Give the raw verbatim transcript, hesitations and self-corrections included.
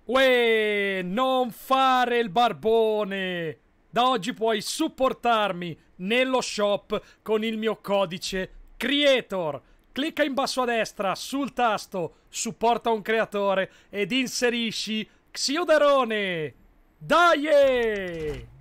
Uè, non fare il barbone! Da oggi puoi supportarmi nello shop con il mio codice Creator. Clicca in basso a destra sul tasto Supporta un creatore ed inserisci Xiodarone. Dai!